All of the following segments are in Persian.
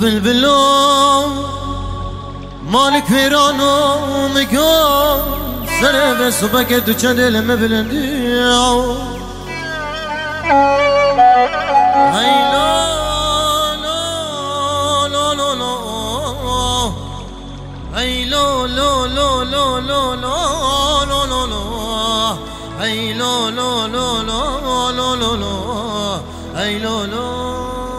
وبالبلو مالك فيرانو مكان سره به صبح که تو چند دلم بلندی ای لا لا لا لا لا ای لا لا لا لا لا لا لا لا لا ای لا لا لا لا لا لا لا ای لا لا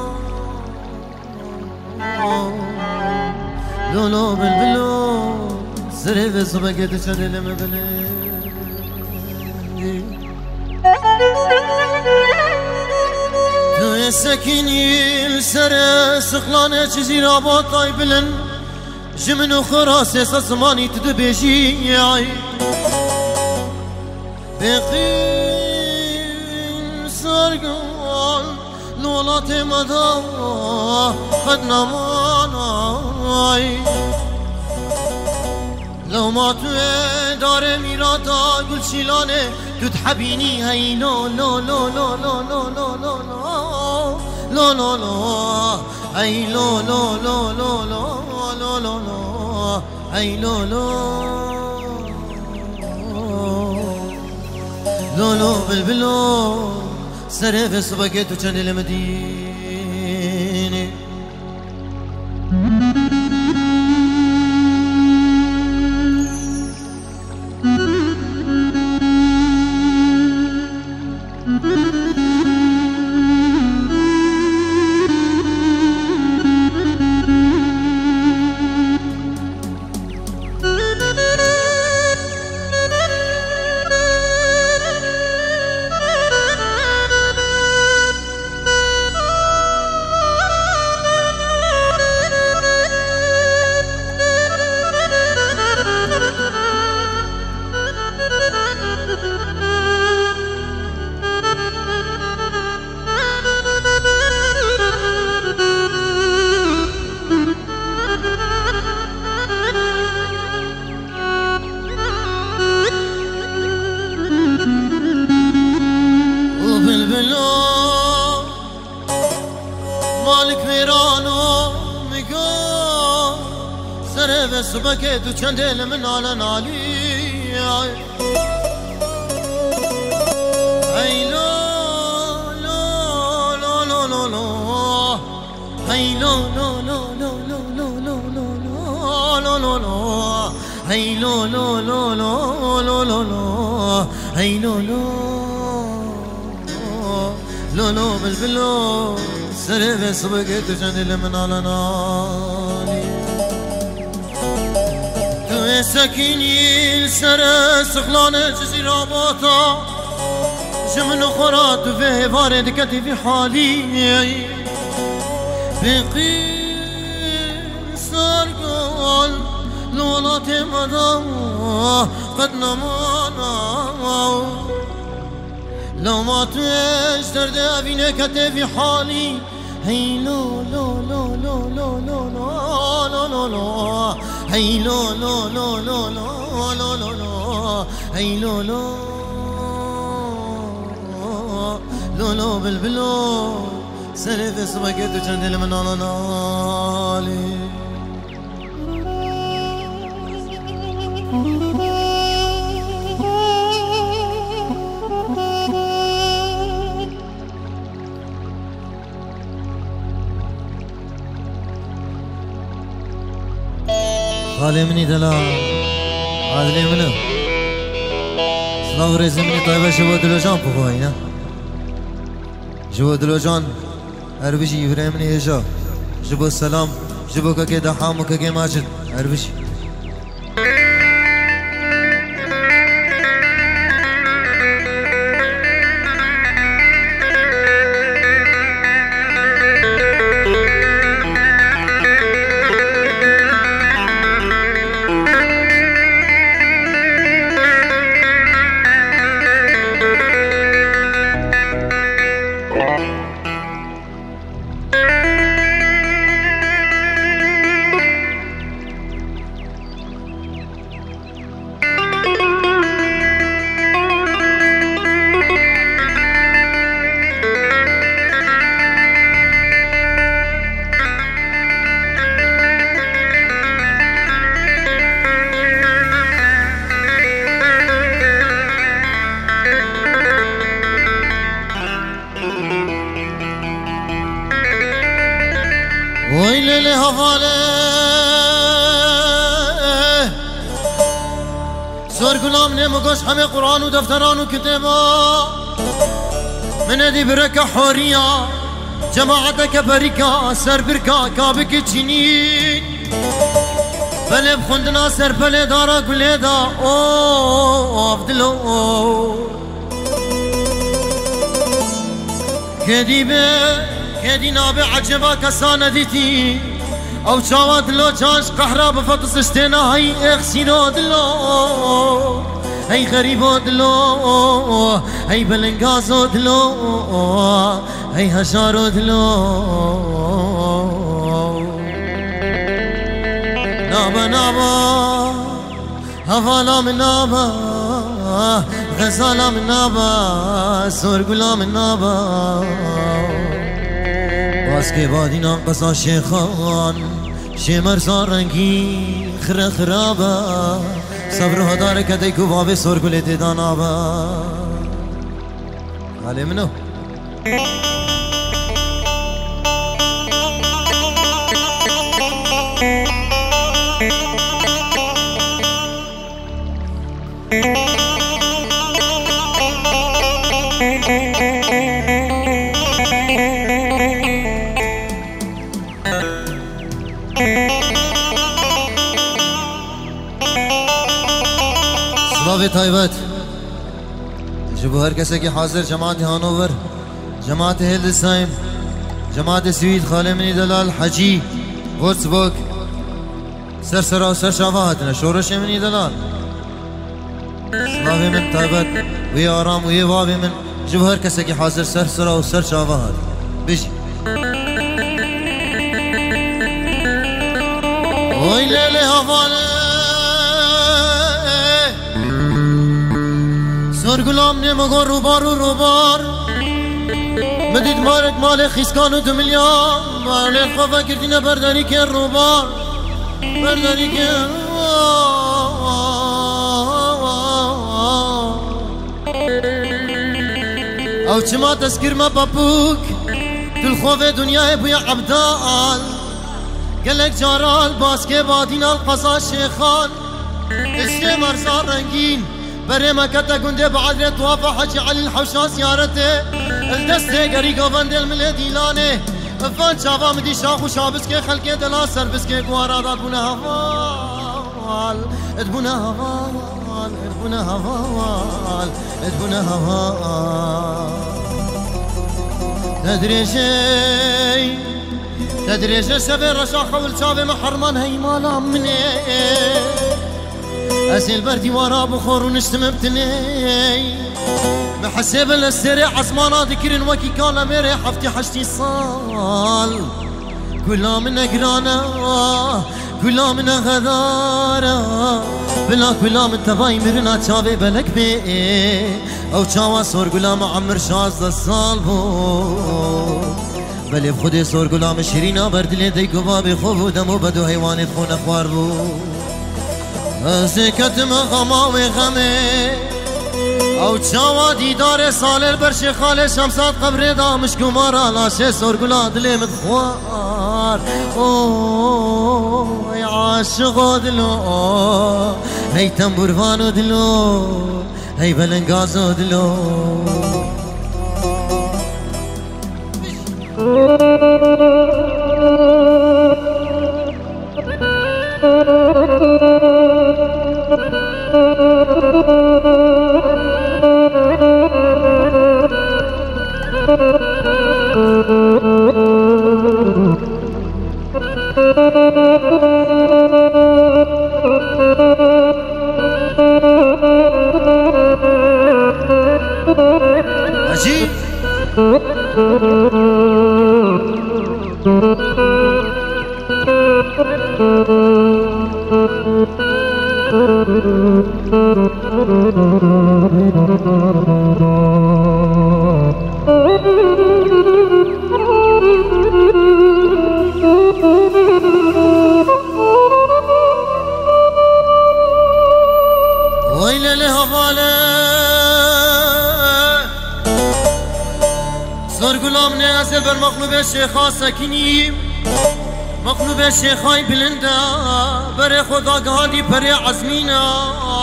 لا لا بالبلو سره به صبح که تو چند دلم بلندی تو سكيني السر سخلانة چيزي رابط طاي بلن جمنو خراس سسماني تدبيشي بقين سرقال لولات مدى قد نماناي لو ما تو دار ميراتا قل شيلانه تو تحبيني هاي لا لا لا لا لا لا لا لا لا لا لا هاي لا لا لا لا لا لا لا لا هاي لا لا لا لا بالبلو سره في صباكي تو چند المدينة صبح که تو چند دل من ناله نالی ای لا لا لا لا لا لا ای لا لا لا لا لا لا لا لا لا لا ای لا لا لا لا لا لا لا ای لا لا لا لا بالبلو سره به صبح که تو چند دل من ناله نالی سكيني السر سخلانة جزيرة باطا جمن خرات في فارد كتي في حالي بقين سرقال لولات مدى قد نمانا لو ما تويش درد أبينا كتي في حالي هي لو لو لو لو لو لو لو لو لو هي لو لو لو لو لو لو لو لو هي لو لو لو لو بالبلو سلف سباكيتو چند دل من نالي خالي مني دلا عادلي منه سلاو ريزي مني طيبة جوا دلوجان بخوينا جوا دلوجان أربشي يفري مني إجا جبو السلام جبو كاكي دحام وكاكي ماجد أربشي ويلي هفاله سور غلام نمگوش همه قرآن و دفتران و کتابا من دی برکه حوریا جماعتك بركة سر بركة كابك چینین بله بخوندنا سر بله دارا گله دا افدلو كدي نابي عجبا كسانة ديتي او چاوا دلو چانش قهرا بفطس اشتنا هاي اخسينو دلو هاي غريبو دلو هاي بلنگازو دلو هاي هشارو دلو نابا نابا هفالا من نابا غزالا من نابا سرگلا من نابا باز که بادینا قصا شیخان شمر زارنگی خره خرابا صبر هدار کدی کو باب سرگل دیدانابا حالی منو سلاوی تایبت جبو هر کسی که حاضر جماعت هانوور جماعت هلدسایم جماعت سوید خاله منی دلال حجی واتسبوک سرسرا و سرشاوهاتنا شورش منی دلال سلاوی من تایبت وی آرام وی وابی من جبو هر کسی که حاضر سرسرا و سرشاوهات بشی وی لیلی حواله سر غلام نمگو روبار و روبار مدید مارک مال خیسکان و 2 میلیون مال خوفا کردینه برداری که روبار برداری که او چما تذکر ما بابوک تل خوف دنیای بویا عبدال گلک جارال باسکه بادین القصا شیخان اسم مرزا رنگین بري مكتا قندي بعد طوافة حجي علي الحوشان سيارته الدسته قريقا بند الملديلاني فان شافا مدي شاخو شابسكي خلقي دلا سربسكي قوارادات بنا هفال ادبنا هفال ادبنا هفال ادبنا هفال تدري شي سبي رشاخة والشابي محرمان هي مالا مني أسيل بردي ورا بخور ونشتم بتني بحسب السريع عصمانا ذكر وكي كان ميري حفتي حشتي صال كلها من قرانا كلها من غدارة بلا كلها من تباي مرنا تشافي بلك بي او تشاوا صور كلها معمر شاز الصال بو بلي بخدي صور كلها مشيرينا بردلي دي قبابي خوف ودمو بدو حيواني تخون اخوار بو زكتم غماوي غمي او تشاوا ديدار سالر برش خاله شمسات قبر دا مش قمارا لاشي سرقلا دلي متخوار يا عاشق دلو هي تنبرفانو دلو هي بلنغازو دلو عجيب ويل لهفاله سر غلام نه اصل بر مخلوب شیخا سکینیم مقلوب شیخای بلنده بر خدا گادی پر عزمینا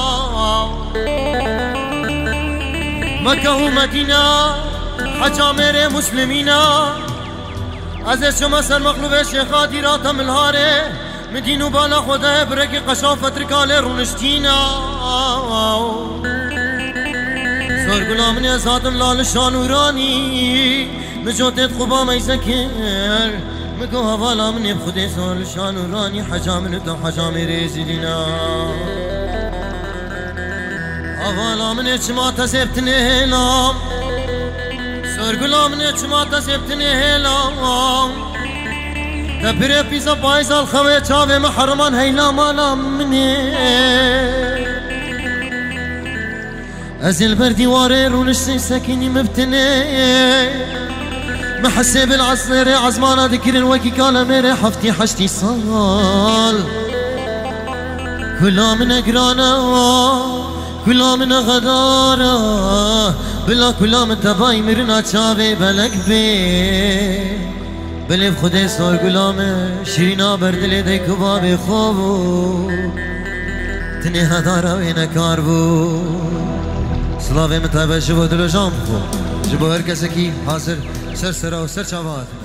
مکه و مدینه حجامر مسلمینا از شما سر مقلوب شیخا دیراتا ملهاره مدینو بالا خدا برکی قشافت رکاله رونشتینا سر گلامنی از آدم لال شانورانی مجوتت خوبا میزکر مگو حوالا منی بخودی سال شانورانی حجامن تو حجام ریزیلینا حوالا منی چما تزبتنی هلام سرگلا منی چما تزبتنی هلام تبري بيزا بايزا الخوي تشافي محرمان هيلا مالا مني ازل بردي واري رونشتي ساكني مبتني محسب العصر عزمانا ذكر الوكي كالا ميري حفتي حشتي صال كلا من اقرانا كلا من غدارا بلا كلا من تباي مرنا تشافي بلك بي بلی خودی سال گلامه شیرینا بردلی دی کباب خوابو تنی هدارا و نکار بو سلاوی متابع جبو دلو جام خو جبو هر کسی کی حاضر سر سرا و سر چاواد